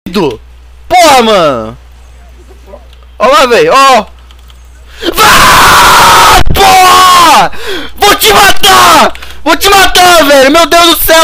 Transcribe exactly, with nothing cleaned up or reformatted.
Porra, mano. Ó lá, velho, ó. Ah, porra! Vou te matar! Vou te matar, velho! Meu Deus do céu!